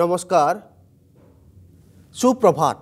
नमस्कार सुप्रभात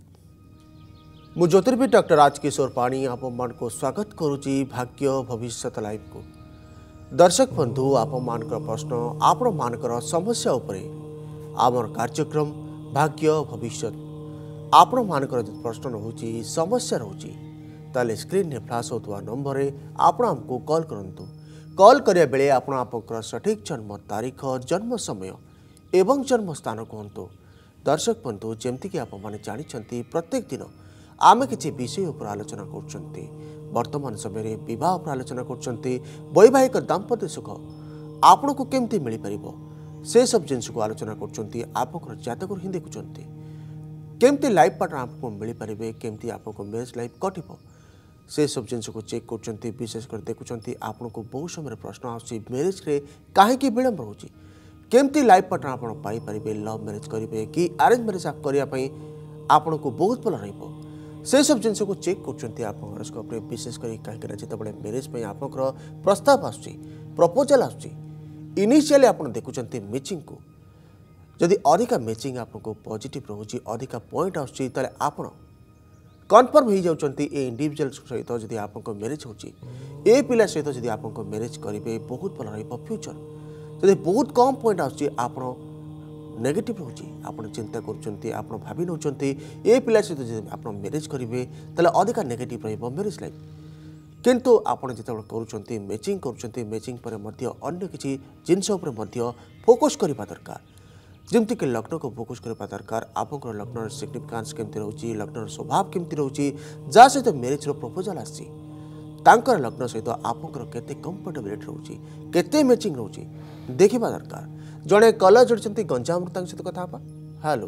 मु ज्योतिर्विद डॉक्टर राजकिशोर पाणी आपण को स्वागत करुच्ची भाग्य भविष्य लाइव को। दर्शक बंधु आपण प्रश्न आपण मानकर समस्या उपरे आमर कार्यक्रम भाग्य भविष्य आपण मानकर प्रश्न रोची समस्या रोची ताले स्क्रीन ने फ्लैश होता नंबर रे आपण हमको कॉल करंतु। कॉल करिया बेले आपण आपनकर सठिक जन्म तारीख जन्म समय एवं जन्म स्थान कहतु। दर्शक बंधु जमती कि आपने जानी प्रत्येक दिन आम किसी विषय उपर आलोचना करतमान समय बह उपर आलोचना कर वैवाहिक दाम्पत्य सुख आपण को केमती मिल पार से सब जिनस को आलोचना कर जातक ही देखुं केमती लाइफ पार्टनर आपको मिल पारे केमती आपको मैरिज लाइफ कटो से सब जिनस को चेक कर विशेषकर देखुं आपन को बहुत समय प्रश्न आसूँ मैरिज रे कहीं विलंब रोचे केमती लाइफ पार्टनर आप पाइपर लव मैरिज करेंगे कि अरेंज मैरिज करने आपन को बहुत भल से सब जिन को चेक कर विशेषकर कहीं जिते मैरिज आप प्रस्ताव आसपोजाल आसइनिशियली आप देखुं मैचिंग को जदि अधिका मैचिंग आपको पॉजिटिव रोचे अधिका पॉइंट आसुच्ची आप कन्फर्म हो जाती इंडिविजुअल सहित जदि आप मैरिज हो पिला सहित जदि आप मैरिज करेंगे बहुत भल फ्यूचर जदि बहुत कम पॉइंट आसुच्ची आप नेगेटिव रोचे आप चिंता कर भावी नौ ए पिला सहित जब आप मैरिज करेंगे ताले अधिका नेगेटिव मैरिज लाइफ किंतु आप जो कर मैचिंग कर मैचिंग पर अन्य किसी जिनस फोकस करने दरकार जमती कि लग्न को फोकस करने दरकार आप लग्न सिग्निफिकेंस केमती रोचे लग्न स्वभाव केमती रोचे जहाँ सहित मैरिज प्रपोजाल आसी तांकर लग्न सहित आपंकर केते कंफर्टेबिलिटी रोचे केते मैचिंग रोचे देखा दरकार। जड़े कलर जोड़ी गंजाम सहित कथा हेलो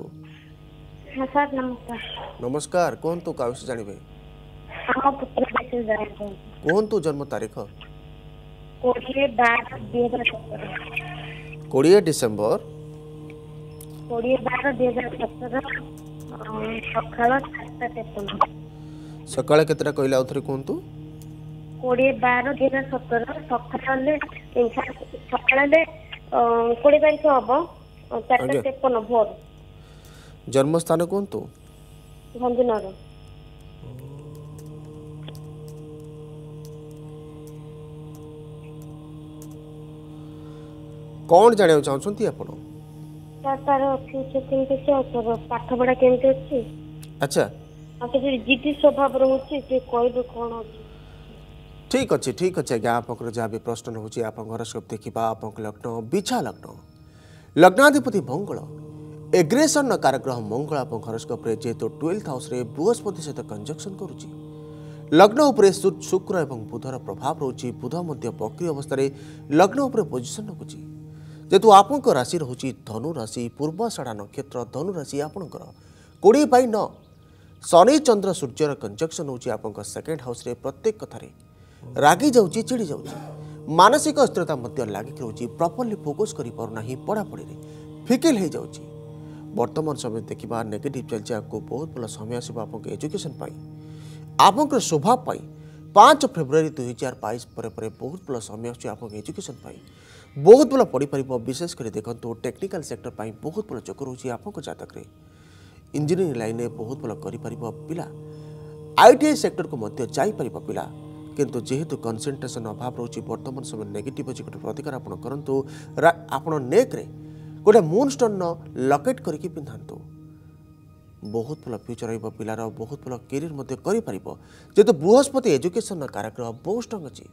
सर नमस्कार नमस्कार कहतु क्या विषय जानवे कहतु जन्म तारीख 20 डिसेम्बर 20/12/2017 सकाळ केतरा कहला उथरे कहतु 20/12/2017 सकाळे 20 तारीख हम 4:53 भोर जन्म स्थान कहतु भंजनगर कौन जानिया चाहछंती आपण सर फ्यूचर केमती सर पाठ पढ़ा केमती अछि अच्छा आपके जे जिद्दी स्वभाव रहउछि से कहबे कोन अछि ठीक अच्छे आज्ञा आप जहाँ भी प्रश्न होची आप हॉरोस्कोप देखा आप लग्न बिछा लग्न लग्नाधिपति मंगल एग्रेसन कारग्रह मंगल आप हॉरोस्कोप जेहेतु 12th हाउस रे बृहस्पति सहित कंजक्शन करुच्ची लग्न उपरे शुक्र एवं बुधर प्रभाव रोची बुध मध्य बक्री अवस्था लग्न उपरे पोजिशन रखुची जेहेतु आपंक राशि रोची धनु राशि पूर्वाषाढ़ा नक्षत्र धनु राशि आपंकर 20/9 शनि चंद्र सूर्यर कंजक्शन होची आपंक सेकेंड हाउस रे प्रत्येक कथारे रागी जाऊँगी चिड़ी जाऊँगी मानसिक अस्थिरता लगिक रोची प्रॉपर्ली फोकस कर पारना पढ़ापढ़ी फिकेल हो जाऊँगी वर्तमान समय देखा नेगेटिव चलती आपको बहुत भल समय आसो आप एजुकेशन आप स्वभाव 5 फेब्रुआरी 2022 पर बहुत भल समय आप एजुकेशन बहुत भल पढ़ी पार विशेषकर देखो टेक्निकल सेक्टर पर बहुत भल चक्कर रोचे आप जातक इंजीनियरिंग लाइन में बहुत भल कर पिला ITI सेक्टर को जापर पिला किंतु जेहेतु कंसंट्रेशन अभाव रोची वर्तमान समय नेगेटिव अच्छी गोटे प्रतिकार आप करूँ आप नेक रे गोटे मून स्टोन लकेट करके पिंधु बहुत भल फ्यूचर पिलार बहुत भल कैरियर कर जेहेतु बृहस्पति एजुकेशन कारग्रह बहुत स्ट्रंग अच्छी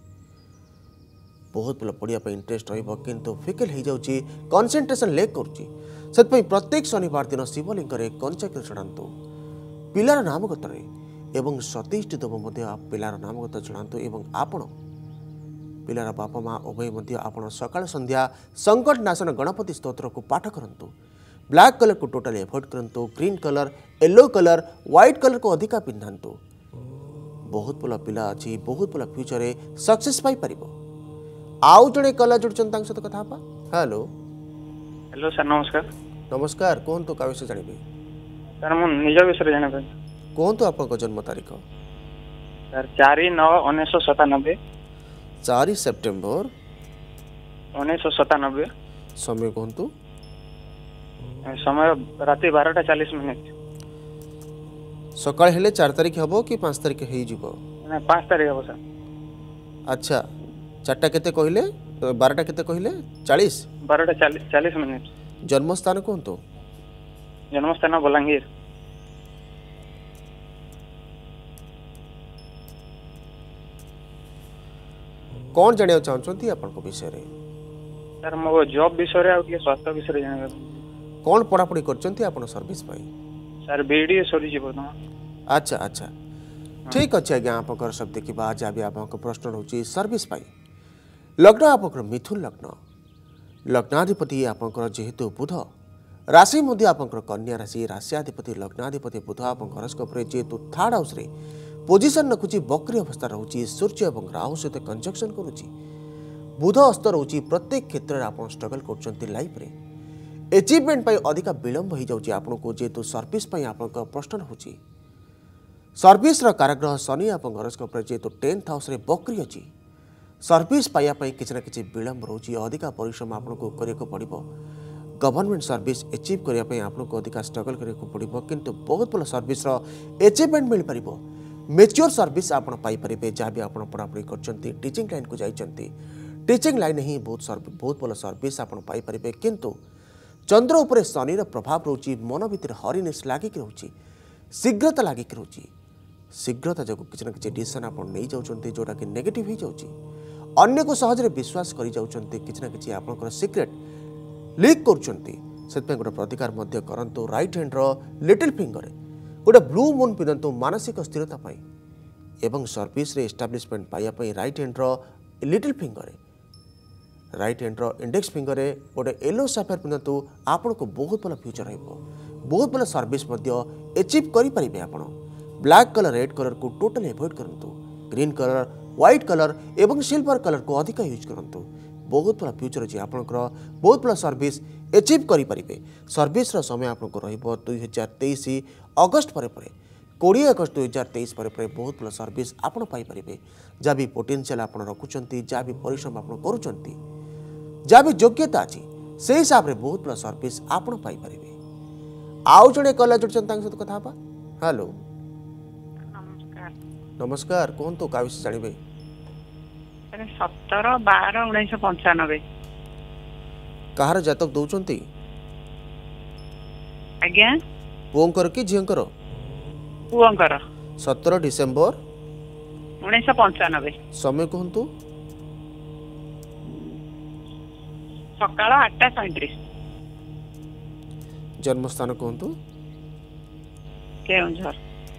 बहुत भल पढ़ाई इंटरेस्ट रु फिकेल हो जाऊँगी कंसंट्रेशन लेक करुँच प्रत्येक शनिवार दिन शिवलिंग कंचाक्षर चढ़ातु पिलार नामगत एवं सतीष्ट देव पिलार नामगत चढ़ातु एवं आपण पिलार बापा माँ उभय आपण सकाळ संध्या संकट नाशन गणपति स्तोत्र को पाठ करंतु ब्लैक कलर को टोटली एवॉइड करंतु green colour yellow colour white colour को अधिका पिंधातु बहुत भल पिला अच्छी बहुत भल फ्यूचर सक्सेस पाई परिबो आउ जड़े कला जोड़चन सहित कथा हेलो हेलो सर नमस्कार नमस्कार कहतु क्या विषय जानवे सर मु निज विषय जानबे कहतु आप जन्म तारीख सर 4/9/1997 4 सेप्टेम्बर 1997 समय कहतु समय राति 12:40 सकाळ हेले 4 तारिख हबो कि 5 तारिख हेई जिवो? 5 तारिख हम सर। अच्छा 4टा केते कहले 12टा केते कहले 40 12:40। जन्म स्थान कोंतो? जन्मस्थान बलांगीर। कौन जानिया चाहछंती आपन को विषय रे? सर मो जॉब विषय रे आ स्वास्थ्य विषय जाने कौन पढ़ापढ़ी करछंती आपन सर्विस पाई? सर बीडीए सरी जीवन। अच्छा अच्छा ठीक अच्छे आज्ञा आप सब देखा जहाँ भी आप प्रश्न रोचे सर्विस पाई लग्न आप मिथुन लग्न लग्नाधिपति आपंकर जेहेतु बुध राशि मध्य आपंकर कन्या राशि राशियाधिपति लग्नाधिपति बुध आप हरस्कोप जेहेतु थर्ड हाउस रे पोजिशन रखुची बक्री अवस्था रोचे सूर्य और राहु सहित कंजक्शन करुच्ची बुध अस्त रोचे प्रत्येक क्षेत्र में आप स्ट्रगल कर लाइफ रे एचिवमेंट अधिक विलंब हो जाऊँगी आपको जेहेतु सर्विस आप प्रश्न रोचे सर्विस काराग्रह शनि आप हरस्कोप जेहेतु 10th हाउस रे बक्री अच्छी सर्विस पाइबा किसी ना कि विलंब रोचे अधिक परिश्रम आपको करने पड़ो गवर्नमेंट सर्विस एचिव करने आपको अधिक स्ट्रगल करने पड़ो किंतु बहुत भल सर्विस एचिवमेंट मिल पार मेच्योर सर्विस आप पाइपर जहाँ भी आप पढ़ापढ़ी कर टीचिंग लाइन को जाइए टीचिंग लाइन ही बहुत भल सर्विस आप पाइपर किंतु चंद्र उपर शनि प्रभाव रोचे मन भितर हरिनेस लागिक रोचे शीघ्रता लागिक रोचे शीघ्रता जो किसी ना कि डिसीजन आप नहीं जाऊँच जोटा कि नेगेटिव हो जाऊँगी अन्य को सहजरे विश्वास कर किसी ना कि आप सिक्रेट लीक कर गोटे प्रतिकार करंतु राइट हैंड लिटिल फिंगर गोटे ब्लू मून पिंधतु मानसिक स्थिरता एवं सर्विस रे एस्टाब्लिशमेंट पाइबा right hand little finger right hand index finger गोटे येलो सफेयर पिंधतु आपन को बहुत भल फ्यूचर हो बहुत भल सर्विस एचिव करें आप ब्लैक कलर रेड कलर को टोटल एवॉइड करंतु ग्रीन कलर व्हाइट कलर एवं सिल्वर कलर को अधिक यूज करंतु बहुत भल फ्यूचर अच्छी आपंकर बहुत भल सर्विस एचिव करें सर्विस समय आपको रहिबो 2023 अगस्त पर 20 अगस्त 2023 पर बहुत भल सर्विस आपन पाई परिबे जहाँ भी पोटेंशियल आप रखुंट जहाँ भी परिश्रम आप करुँच जहाँ भी योग्यता अच्छी से हिसाब से बहुत भल सर्विस आपन पाई परिबे आउ जड़े कला जोड़छन सहित कथा बा हेलो नमस्कार कौन तो का विषय जानवे 17/12/1995 कहार जातक दौचंती आज्ञा पुओंकर कि झियंकर पुओंकर 17 डिसेंबर 1995 समय कहतु सकाळ 8:37 जन्म स्थान कहतु केउंझर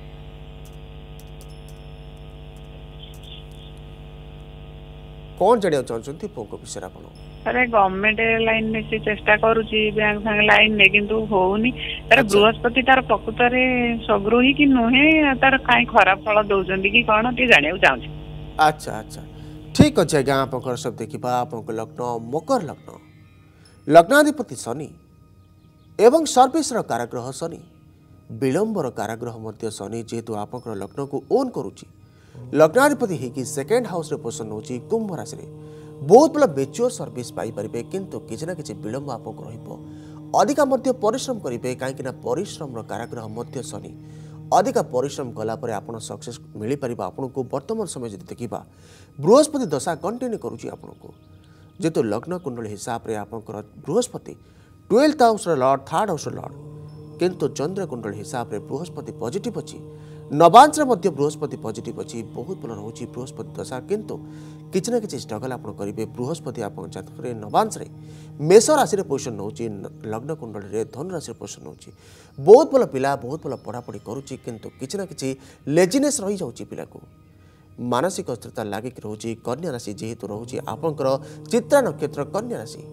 कौन जानिया चाहछंती पुओंक विषय आपण अरे गवर्नमेंट लाइन में से चेष्टा करूची बैंक फैंक लाइन में किंतु होउनी तार बृहस्पति तार प्रकृत रे सग्रोही कि नहे तार काई खराब फल दउचंदी कि कोन ती जानिया चाहूची अच्छा अच्छा ठीक अच्छे आज्ञा आप सब देखा आप लग्न मकर लग्न लग्नाधिपति शनि एवं सर्विस काराग्रह शनि विलंबर काराग्रह मध्य शनि जेहेतु आप लग्न को ओन करुच्ची लग्नाधिपति होगी सेकेंड हाउस रे पोषण होची कुंभ राशि रे बहुत भल मेच्योर सर्विस पाइपर किंतु किसी ना कि विलंब आपको अधिक परिश्रम करेंगे कहीं परिश्रम काराग्रह मध्य शनि अधिक परिश्रम कलापर आप सक्सेस मिल पार आपन को वर्तमान समय जब देखा बृहस्पति दशा कंटिन्यू करुच्ची आपको जेहेतु लग्न कुंडली हिसाब से आप बृहस्पति 12th house lord 3rd house lord किंतु चंद्र कुंडली हिसाब से बृहस्पति पॉजिटिव अच्छी नवांश बृहस्पति पॉजिटिव अच्छी बहुत भल रोचे बृहस्पति दशा किंतु किसी ना कि स्ट्रगल आप करेंगे बृहस्पति आप जातक नवांश मेष राशि पोषण होची लग्न कुंडली धनु राशि पोषण होची बहुत भल पिला बहुत भल पढ़ापढ़ी करुच्ची किंतु किसी ना कि लेजिनेस रही जाऊँगी पिला को मानसिक अस्थिरता लागिक रोचे कन्या राशि जेहेतु रोचे आपंकर चित्रा नक्षत्र कन्या राशि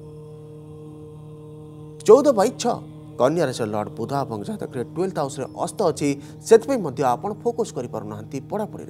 14/6 कन्या राशि लॉर्ड बुध और जातक 12th हाउस अस्त अच्छी से फोकस कर पढ़ापढ़ी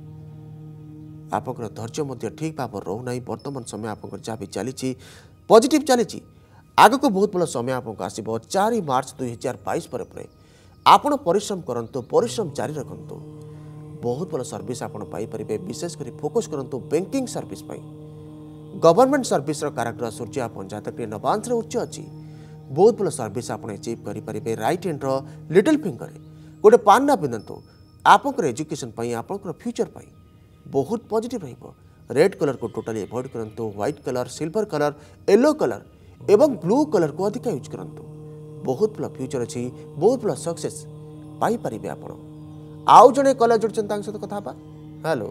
आप धैर्य ठीक भाव रोना वर्तमान समय आप जहाँ भी चली पॉजिटिव चली आग को बहुत भल समय आपको आसो 4 मार्च 2022 पर आपण परिश्रम करंतु परिश्रम जारी रखंतु बहुत भल सर्विस आप पाइपर विशेषकर फोकस करंतु बैंकिंग सर्विस गवर्नमेंट सर्विस काराग्रह सूर्य आप जातक नवांश उच्च अच्छी बहुत भल सर्विस आप अचिव करेंगे। राइट हैंड लिटिल फिंगर गोटे पान्ना पिंधतु आपंकर एजुकेशन आपंकर फ्यूचर बहुत पॉजिटिव रहिबो। रेड कलर को टोटली अवॉइड करंतु। White colour, silver colour, yellow colour एवं ब्लू कलर को अधिक यूज करंतु। बहुत भल फ्यूचर अच्छी, बहुत भल सक्सेस पाई परिबे आपण। आउ जने कलर जोड़छन तांग सहित कथा बा। हेलो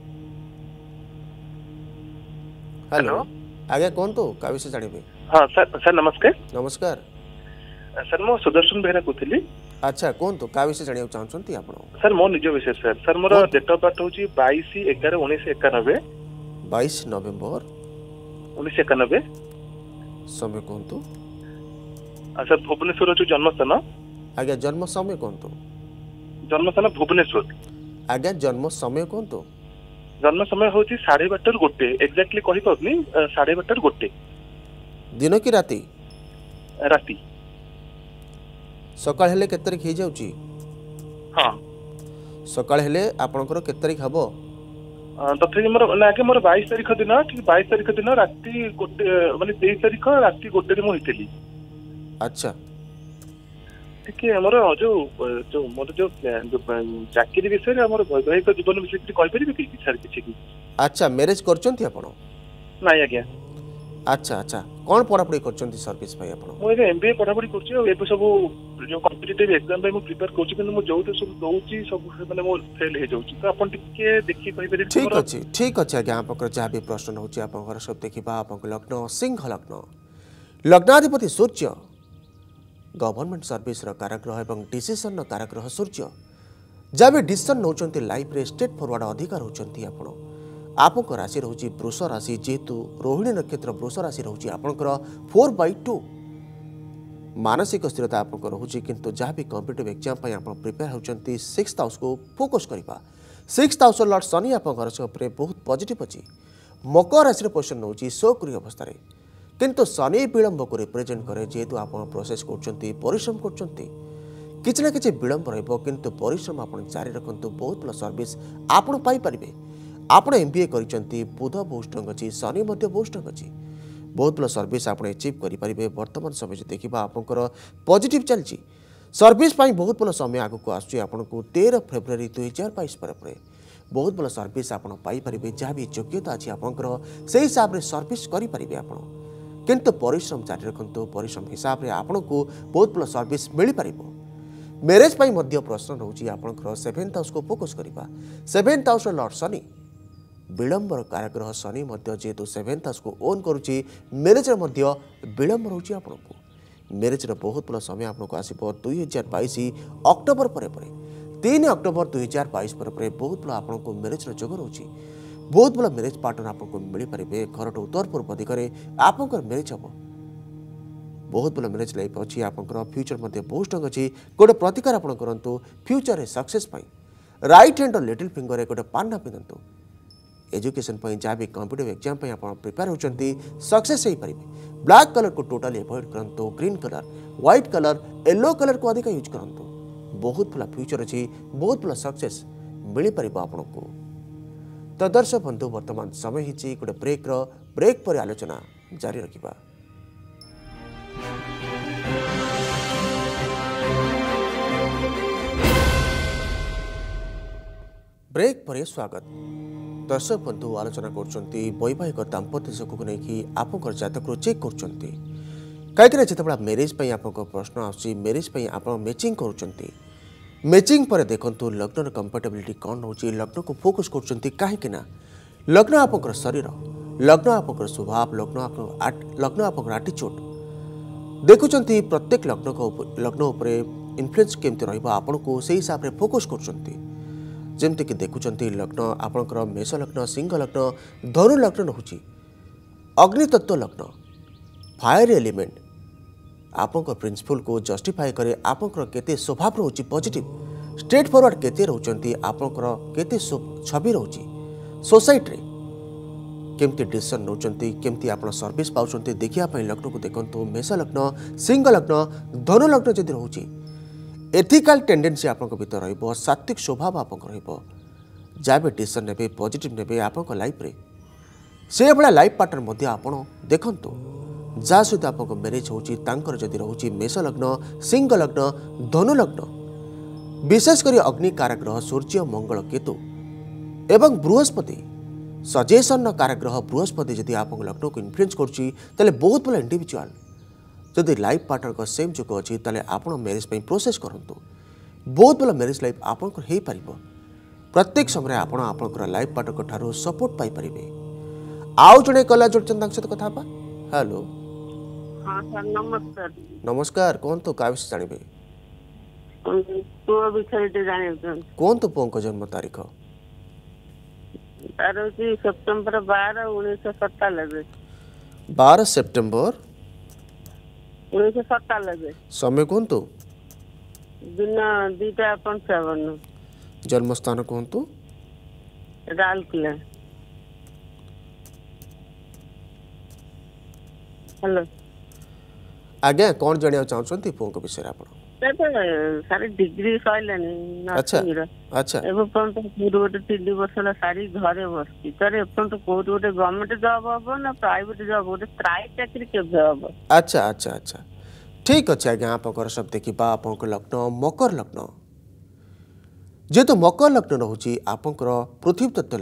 हेलो आगे कौन तो का विषय जानिबे? हाँ सर नमस्कार। नमस्कार सर मो सुदर्शन बेहरा कहली। अच्छा कौन तो का विषय जानिया चाहछंती आपण? सर मो निज विषय सर मोर डेट ऑफ बर्थ होची 22/11/1991। 22 नवंबर 1991। समय कौन तो? सर भुवनेश्वर जो जन्मस्थान। आगे जन्म समय कौन तो? जन्मस्थान भुवनेश्वर। आगे जन्म समय कौन तो? जन्म समय होची 12:30 गोटे एक्जेक्टली कहि पबनी 12:30 गोटे। दिन की राती? राती। सकाळ हेले केते तारिख हे जाउची? हाँ सकाळ हेले आपनकर केते तारिख हबो? तथि मोर नाके मोर 22 तारिख दिन ठीक 22 तारिख दिन राती गोटे माने 23 तारिख राती गोटे रे मो हितेली। अच्छा ठीक है मोर जो मोर जो चाकरी विषय रे मोर वैवाहिक जीवन विषय कि कहि परिबे कि सर कि? अच्छा मैरिज करचंती आपण? नाही आज्ञा। अच्छा अच्छा कोन पढापढी करचंती सर्विस भाई आपण? मो एमबीए पढापढी करछि और एबे सब जो कॉम्पिटिटिव एग्जाम में प्रिपेयर करछि किंतु मो जो सब दउछि सब माने मो फेल हे जाउछि तो आपण टिके देखि कहि परिबे? ठीक अछि आज्ञा। आपकर जहाँ भी प्रश्न होछि आपन सब देखिबा। आपन लग्न सिंह लग्न, लग्नाधिपति सूर्य, गवर्नमेंट सर्विस काराग्रह एवं डिसीजन काराग्रह सूर्य। जब भी डिसीजन नौचंती लाइफ रे स्ट्रेट फॉरवर्ड अधिकार होचंती आपण। आपनकर राशि रहउची वृष राशि, जेतु रोहिणी नक्षत्र वृष राशि रहउची आपनकर 4/2 मानसिक स्थिरता आपनकर रहउची। किंतु जहाँ भी कॉम्पिटिटिव एग्जाम पय आपण प्रिपेयर होचंती 6th हाउस को फोकस करिबा। 6th हाउस लॉर्ड शनि आपन घर से बहुत पॉजिटिव अछि। मकर राशि पोजिशन नउची सक्रिय अवस्था रे, किंतु शनि विलंब को रिप्रेजेंट करे। जेहेतु आप प्रोसेस करछंती, परिश्रम करछंती, किछि ना किछि विलंब रहइबो किंतु परिश्रम आपण जारी रखंतु। बहुत भल सर्विस आपण पाई परिबे। आपण एमबीए करिसंती, बुध बहुत स्ट्रांग अछि, शनि मध्य बहुत स्ट्रांग अछि। बहुत भल सर्विस आपण अचीव करि परिबे। वर्तमान समय जे देखिबा आपनकर पॉजिटिव चलछि। सर्विस पाई बहुत भल समय आगु को आछी। आपनको 13 फेब्रुआरी 2022 पर बहुत भल सर्विस आपण पाई परिबे। जहाँ भी योग्यता अछि आपनकर सेही हिसाब रे सर्विस करि परिबे आपण। किंतु परिश्रम जारी रखंतु। परिश्रम हिसाब रे आपनको बहुत भल सर्विस मिल परिबो। मैरिज पाई मध्य प्रश्न रहउची आपनकर 7th हाउस को फोकस करिबा। 7th हाउस लॉर्ड शनि विलंबर काराग्रह शनि मध्य जेहेतु 7th हाउस को ओन करुची। मैरिज मध्य विलंब रहउची आपनको। मैरिज बहुत भल समय आपनको आसीबो 2022 अक्टोबर पर 3 अक्टोबर 2022 पर बहुत भल आपनको मैरिज जोग रहउची। बहुत भल मैरिज पार्टनर आपको मिल पारे। घर उत्तर पूर्व दिगरे आपंकर मैरिज हम। बहुत भल मैरिज लाइफ अच्छी। आपंकर फ्यूचर मध्य बहुत स्ट्रांग अच्छी। गोटे प्रतिकार आप करूँ फ्यूचर रे सक्सेस पाई। राइट हैंड और लिटिल फिंगर रे गोटे पान्ना पिंधतु। एजुकेशन जहाँ भी कॉम्पिटिटिव एग्जाम आप प्रिपेयर होती सक्सेस हो पारे। ब्लैक कलर को टोटली अवॉइड करूँ। Green colour, white colour, yellow colour को अधिक यूज करूँ। बहुत भल फ्यूचर अच्छी, बहुत भल सक्सेस मिल पार आपको। तो दर्शक बंधु वर्तमान समय ही गोटे ब्रेक पर आलोचना जारी रखिबा। ब्रेक पर स्वागत। दर्शक बंधु आलोचना करछंती वैवाहिक दाम्पत्य सुख को लेकिन आपनकर जातक रो चेक करछंती। कहीं जितेबाला मैरिज पर आपको प्रश्न आसी मैरिज पर आप मैचिंग करछंती। मैचिंग पर देखंतु लग्न कंफर्टेबिलिटी कौन होची। लग्न को फोकस करछंती कहीं लग्न आपनकर शरीर, लग्न आपनकर स्वभाव, लग्न आपनकर एटीट्यूड देखुचंती। प्रत्येक लग्न उपरे इन्फ्लुएंस केमती रहइबो आपनको सेही हिसाब रे फोकस करछंती। जेमति कि देखुचंती लग्न आपनकर मेष लग्न, सिंह लग्न, धनु लग्न रहउची। अग्नि तत्व लग्न, फायर एलिमेंट आपनकर प्रिंसिपल को जस्टिफाई करे। आपनकर केते स्वभाव रहउची पॉजिटिव, स्ट्रेट फॉरवर्ड केते रहउचंती, आपनकर केते छवि रहउची। सोसाइटी रे केमती डिसीजन नौचंती, केमती आपण सर्विस पाउचंती देखिया पई लग्न को देखंतु। मेष लग्न, सिंह लग्न, धनु लग्न जदि रहउची एथिकल टेंडेंसी आपनक भीतर रहइबो। सात्विक स्वभाव आपनक रहइबो। जाबे डिसीजन नेबे पॉजिटिव नेबे आपनक लाइफ रे से भला लाइफ पार्टनर मध्य आपण देखंतु। जहाँ सहित आप मैरिज होकर जदि रोचे मेष लग्न सिंह लग्न धनु लग्न विशेषकर अग्नि कारक ग्रह सूर्य मंगल केतु एवं बृहस्पति सजेसन कारक ग्रह बृहस्पति जदि आप लग्न को इन्फ्लुएंस कर बहुत भल इंडिविजुआल जदि लाइफ पार्टनर का सेम जुग अच्छी आप मैरिज प्रोसेस करूँ बहुत भल मैरिज लाइफ आपंकर हो पार प्रत्येक समय आपंकर लाइफ पार्टनर ठार सपोर्ट पाइपर आउ जड़े कला जोड़चंद सहित कथा हेलो हाँ सर नमस्कार नमस्कार कौन तो क्या विषय जानवे पुओ विषय जान कौन तो पुओं जन्म तारीख तार हूँ सेप्टेम्बर 12 1997 12 सेप्टेम्बर 1997 समय कौन तो दिन 2:55 जन्म स्थान कौन तो राउरकेला हेलो आज्ञा कौन जाना चाहते पुओं विषय आप सारी डिग्री सैलानी अच्छा अच्छा गोटे 3 वर्ष है सारी घरे बस सर एपर्त कौट गोटे गवर्नमेंट जॉब हम ना प्राइवेट जॉब गोटे प्राइवेट चाकरी केवे हम अच्छा अच्छा अच्छा ठीक अच्छे आज्ञा आप सब देखा आप लग्न मकर लग्न जेहेतु मकर लग्न रोचे आपंकर पृथ्वी तत्व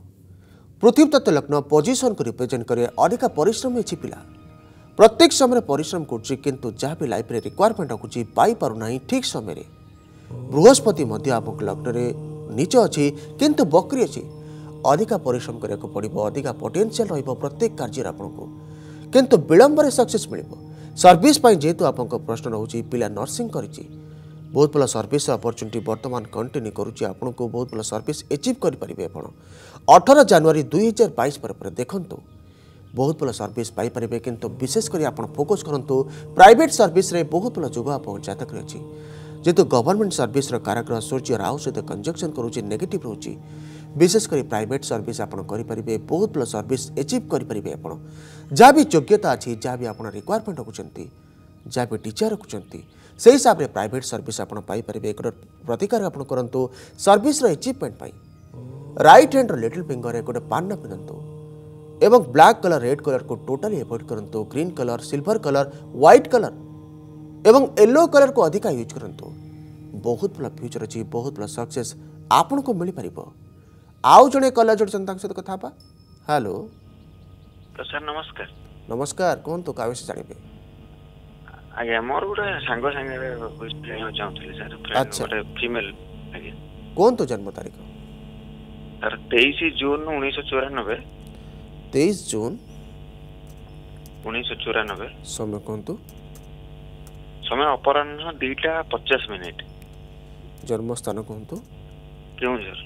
लग्न पोजिशन को रिप्रेजेंट करे अधिका परिश्रम अच्छी पिला प्रत्येक समय परिश्रम किंतु जहाँ भी लाइफ रे रिक्वायरमेंट रखुची पाई पारुना ठीक समय बृहस्पति आप लग्न में नीच अच्छी किंतु बकरी अच्छी अधिका परिश्रम करने पड़ो अधिका पोटेंशियल प्रत्येक कार्य आपको किंतु विलंब सक्सेस मिल सर्विस जेहेतु आप प्रश्न रोचे पिला नर्सिंग कर बहुत भल सर्विस अपॉर्चुनिटी वर्तमान कंटिन्यू करुच्ची आपन को बहुत भल सर्विस एचिव करेंगे 18 जनवरी 2022 पर देखूँ बहुत भल सर्विस पाइपर किंतु विशेषकर आप फोकस करूँ प्राइवेट सर्विस रे बहुत भल जोग आप जातक अच्छी जेहेतु गवर्नमेंट सर्विस कारक सूर्य राहु सहित कंजक्शन करुच्ची नेगेटिव रोचे विशेषकर प्राइवेट सर्विस आप करेंगे बहुत भल सर्विस एचिव करेंगे आप जहाँ भी योग्यता अच्छी जहाँ भी आप रिक्वायरमेंट रखुंट जहाँ भी टीचर रखुंट से हिसाब से प्राइवेट सर्विस आप पाइपर एक प्रतिकार आप करूँ service achievement right hand little finger गोटे पान पिंधु एवं ब्लैक कलर रेड कलर को टोटली एवॉइड करूँ green colour silver colour white colour एवं येलो कलर को अधिका यूज करूँ बहुत भल फ्यूचर अच्छी बहुत भल सक्सेस आपन को मिल पार आउ जड़े कला जोड़चंद सहित कथा हेलो तो सर नमस्कार नमस्कार कौन तो क्या विषय जानवे आज्ञा मोर गोटे सांग सागे चाहूँ सर अच्छा। गोटे फीमेल आज्ञा कौन तो जन्म तारीख सर 23 जून 1994 23 जून 1994 समय कौन तो समय अपराह्न 2:50 जन्म स्थान कौन तो क्यों सर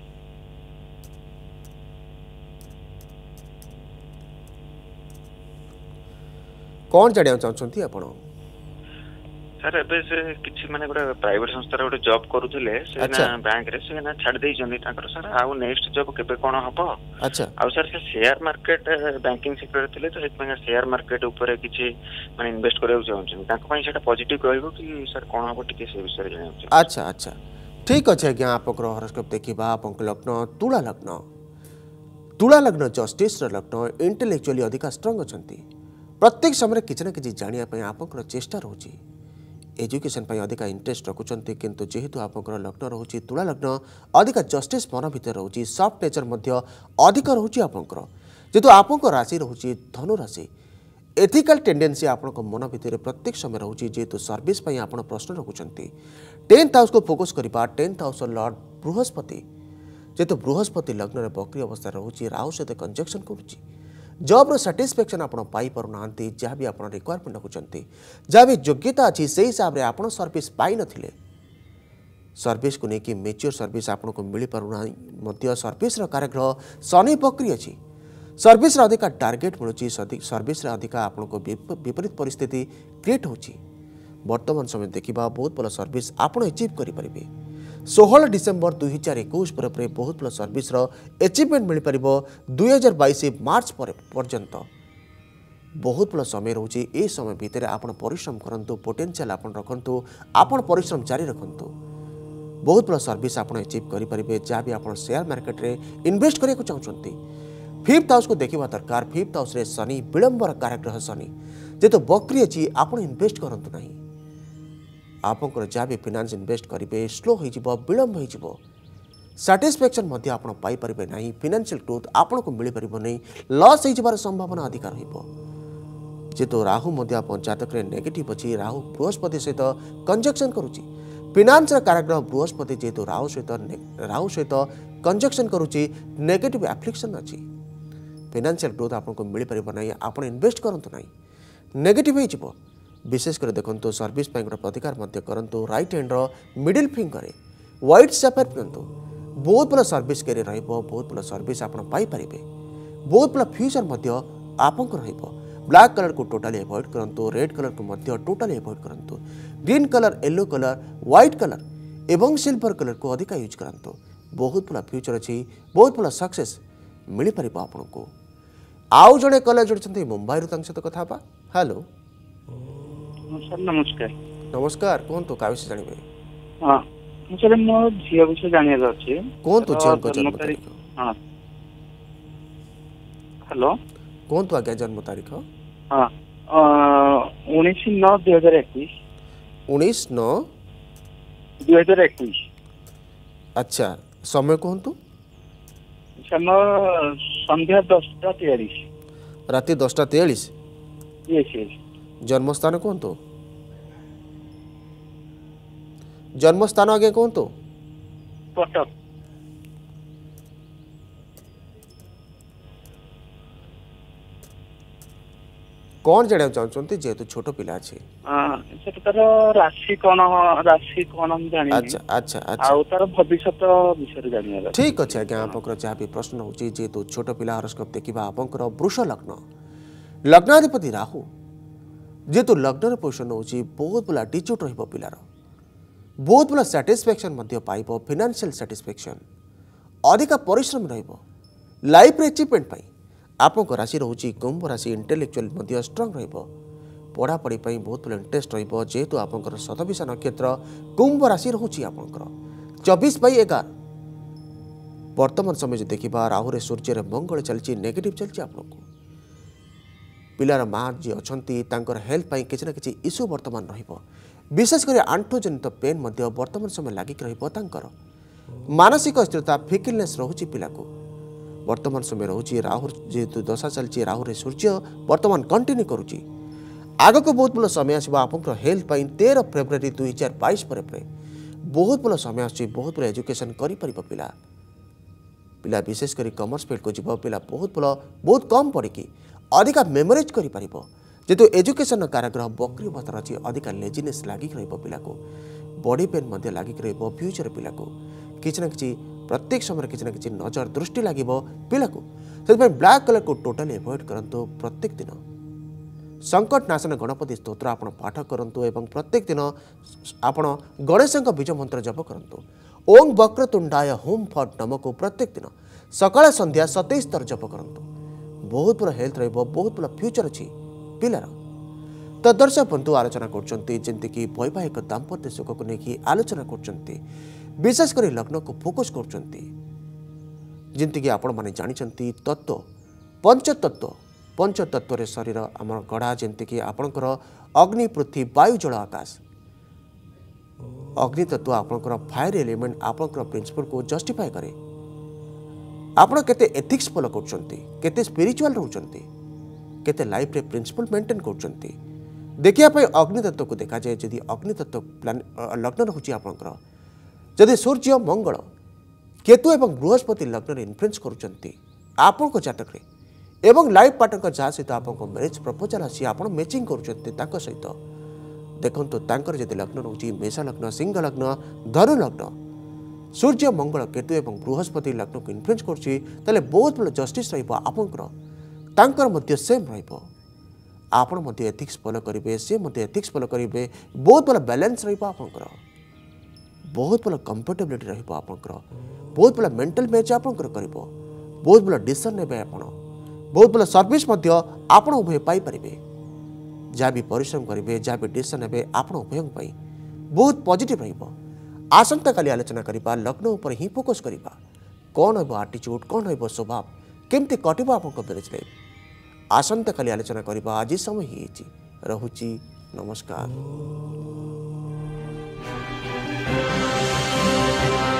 कौन जाना चाहते आप सर एबे से किछि माने गोटे प्राइवेट संस्था रे गोटे जॉब करूथिले से अच्छा। ना बैंक रे से ना छाड़ देई जंदी ताकर सर आउ नेक्स्ट जॉब केबे कोन हबो अच्छा आउ सर से शेयर मार्केट बैंकिंग सेक्टर थिले तो हेत में शेयर मार्केट ऊपर किछि माने इन्वेस्ट करे चाहछन ताको पई सेटा पॉजिटिव कहबो कि सर कोन हबो टिके से विषय जाने अच्छा अच्छा ठीक अच्छे आज्ञा आप हॉरोस्कोप देखा आप लग्न तुला लग्न जस्टिस लग्न इंटेलेक्चुअली अधिका स्ट्रंग अच्छा प्रत्येक समय किसी ना कि जानापी आप चेष्टा रोचे एजुकेशन अधिका इंटरेस्ट रखुंट किंतु जेहेतु आप लग्न रोचे तुला लग्न अधिका जस्टिस मन भर रोचे सफ्ट नेचर अधिक रोचे आपंकर जेहेतु आप राशि रोचे धनु राशि एथिकल टेंडेंसी आप मन भितर प्रत्येक समय रोचे जेहेतु सर्विस आप प्रश्न रखुंट 10th हाउस को फोकस करवा 10th हाउस लॉर्ड बृहस्पति जेहेतु बृहस्पति लग्न में बकरी अवस्था रोचे राहु सहित कंजक्शन करुच्ची जॉब साटिस्फैक्शन आप पाई पारना जहाँ भी आप रिक्वायरमेंट रखुंट जहाँ भी योग्यता अच्छी से हिसाब से आप सर्विस पाई नथिले सर्विस को लेकिन मेच्योर सर्विस आपको मिल पारना सर्विस कार्यग्रह शनि बकरी अच्छी सर्विस अधिका टार्गेट मिलूँ सर्विस अधिका आपको विपरीत परिस्थिति क्रिएट होची वर्तमान समय देखा बहुत भल सर्विस आप एचिव करेंगे 16 डिसेम्बर 2021 पर बहुत भल सर्विस एचिवमेंट मिल पार 2022 मार्च पर्यंत बहुत भल समय रोचे ये समय भितर आप परिश्रम करूँ पोटेंशियल आप रखु आप परिश्रम जारी रखु बहुत भल सर्विस आप एचिव करेंगे जहाँ भी आप शेयर मार्केट रे इन्वेस्ट करने चाहते 5th हाउस को देखा दरकार 5th हाउस रे शनि विलंबर कारक शनि जेहेतु बकरी अच्छी आप इनभेस्ट करूँ ना आपंकर जहाँ भी फिनान्स इनभेस्ट करेंगे स्लो हो विलम्ब हो साटिस्फैक्शन आप पाइपर ना फिनान्शियल ग्रोथ आपन को मिल पार नहीं लॉस हो संभावना अधिक जेहेतु राहु जातक नेगेटिव अच्छी राहु बृहस्पति सहित कंजक्शन करुच्ची फिनान्स काराग्रह बृहस्पति जेहेतु राहु सहित कंजक्शन करुच्ची नेगेटिव एफ्लिक्शन अच्छी फिनान्शियल ग्रोथ आपको मिल पार ना आप इनभेस्ट करूँ ना नेगेटिव हो विशेषकर देखो सर्विस प्रतिकार करूँ right hand middle finger white sapphire पिंधु बहुत भल सर्विस कैरियर बहुत भल सर्विस आप बहुत भल फ्यूचर आपंकर ब्लैक कलर को टोटाली एवॉइड करूँ रेड कलर को टोटाली एवॉइड करूँ green colour yellow colour white colour एवं सिल्वर कलर को अधिक यूज करूँ बहुत भल फ्यूचर अच्छी बहुत भल सक्सेस मिल पार आपन को आउ जड़े कलर जोड़ी मुंबई सहित कथा हेलो सर नमस्कार नमस्कार कहतु क्या विषय जानवे हाँ सर मो झील विषय जानवर अच्छे कहतु झील जन्म तारीख हाँ हेलो कहतु आज्ञा जन्म तारीख हाँ 19/9/2021 19/9/2021 अच्छा समय कहतु समय संध्या 10:43 राति 10:43 यस यस जन्मस्थान कहतु जन्मस्थान आगे कहतु कटक कौन जाना चाहते जेहेतु छोट पिला अच्छे तार राशि कौन जानी अच्छा अच्छा अच्छा आउ तार भविष्यत विषय जानिबार ठीक अच्छे आज्ञा आपंकर जहाँ भी प्रश्न होची जेहेतु छोट पिला हॉरोस्कोप देखा आपंकर वृष लग्न लग्नाधिपति राहु जेहेतु लग्न पोजिशन होची बहुत भला एटीट्यूड रहिबो पिलार बहुत भला सैटिस्फैक्शन पाइबो फाइनेंशियल सैटिस्फैक्शन अधिक परिश्रम रहिबो लाइफ रे अचीवमेंट पाई आपको राशि रोचे कुंभ राशि इंटेलेक्चुअल स्ट्रंग पढ़ापढ़ी बहुत भल इंटरेस्ट जेहेतु आपंकर शतभिषा नक्षत्र कुंभ राशि रोचे आपंकर 24/11 वर्तमान समय जो देखा राहुरे सूर्य मंगल चलती नेगेटिव चलती आपको पिलार माँ जी अच्छा हेल्थ किसी ना कि इश्यू वर्तमान विशेषकर आंठु जनित पेन वर्तमान समय लगिक मानसिक अस्थिरता फिकिलनेस रोचे पिला को वर्तमान समय रोचे राहु जेहेतु दशा चलती राहुरे सूर्य वर्तमान कंटिन्यू करुच्ची आग को बहुत भल समय आसो आप हेल्थ 13 फेब्रुआरी 2022 पर बहुत भल समय आस बहुत भल एजुकेशन कर पिला विशेषकर कमर्स फील्ड को जीव पिला बहुत भल बहुत कम पढ़ी अधिक मेमोराइज कर जेहेतु एजुकेशन काराग्रह बकरी अवस्था अच्छी अधिक लेजिनेस लगिक पिला को बॉडी पेन लगिक फ्यूचर पिला को किसी ना कि प्रत्येक समय किसी ना कि नजर दृष्टि लगे पिला को ब्लैक कलर को टोटाली एवॉइड करूँ प्रत्येक दिन संकट नाशन गणपति स्तोत्र आप पाठ करूँ एवं प्रत्येक दिन आप गणेश बीज मंत्र जप करूँ ओं वक्रतुंडाय होम फट नम को प्रत्येक दिन सकाळ संध्या 27 थर जप करूँ बहुत भल हेल्थ बहुत भल फ्यूचर अच्छी पिलार तो दर्शक बंधु आलोचना करमती वैवाहिक दाम्पत्य सुख को लेकिन आलोचना कर विशेषकर लग्न को फोकस करमती आपण मैंने जानते तत्व पंचतत्व शरीर आम गढ़ा जमीक आपणकर अग्नि पृथ्वी वायु जल आकाश अग्नितत्व आपणकर फायर एलिमेंट आपणकर प्रिंसिपल को जस्टिफाई करे आपण केते एथिक्स फॉलो करछंती केते स्पिरिचुअल रहउछंती केते लाइफ रे प्रिंसिपल मेंटेन करछंती देखिया पय अग्नितत्व को देखा जाए यदि अग्नितत्व प्लान लग्न रहउची आपणकर जदि सूर्य मंगल केतु एवं बृहस्पति लग्न रे इन्फ्लुएंस करछंती आपण को जातक रे एवं लाइफ पार्टनर जहाँ सहित आप मैरिज प्रपोजल आसी आप मैचिंग कर सहित देखो तांकर जदि लग्न रोचे मेष लग्न सिंह लग्न धनु लग्न सूर्य मंगल केतु एवं बृहस्पति लग्न को इन्फ्लुएंस कर बहुत भल जस्टिस रही सेम आप एथिक्स फॉलो करेंगे सी एथिक्स फॉलो करेंगे बहुत भल बैलेंस रहा बहुत भल कंफर्टेबिलिटी रहा बहुत भल मेंटल मैच आप बहुत भल डिसीजन ने बहुत भल सर्विस आपण उभय पाइपर जहाँ भी परिश्रम करेंगे जहाँ भी डिसीजन ने आपण उभय बहुत पॉजिटिव आसंता काली आलोचना करवा लग्न उपर ही फोकस करवा कौन हम आटीट्यूड कौन हम स्वभाव केमती कटो आप मैरिज लाइफ आसंता काली आलोचना करवा आज समय ही रहुची नमस्कार।